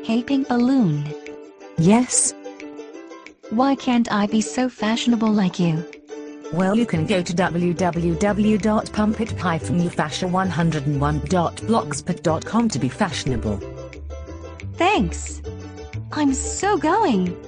Hey Pink Balloon. Yes? Why can't I be so fashionable like you? Well, you can go to www.pumpit-fashion101.blogspot.com to be fashionable. Thanks. I'm so going.